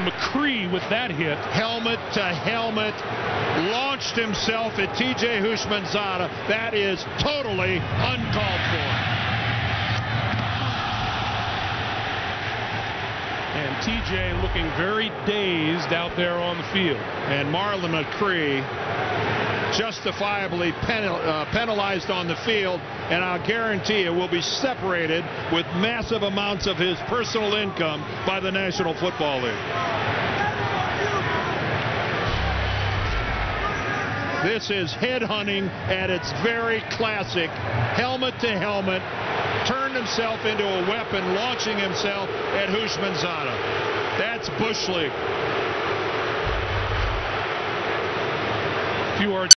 McCree with that hit. Helmet to helmet, launched himself at T.J. Houshmandzadeh. That is totally uncalled for. And T.J. looking very dazed out there on the field. And Marlon McCree justifiably penalized on the field, and I'll guarantee you will be separated with massive amounts of his personal income by the National Football League. This is headhunting at its very classic. Helmet to helmet, turned himself into a weapon, launching himself at Houshmandzadeh. That's Bush League. If you are